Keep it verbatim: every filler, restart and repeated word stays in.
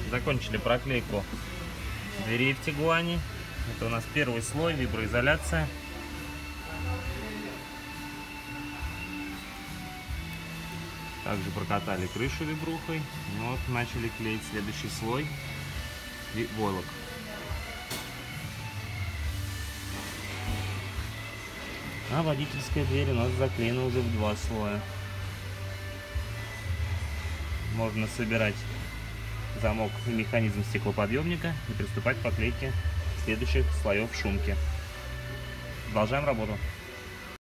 Закончили проклейку дверей в Тигуане. Это у нас первый слой, виброизоляция. Также прокатали крышу вибрухой. Ну вот, начали клеить следующий слой войлок. А водительская дверь у нас заклеена уже в два слоя. Можно собирать замок и механизм стеклоподъемника и приступать к поклейке следующих слоев шумки. Продолжаем работу.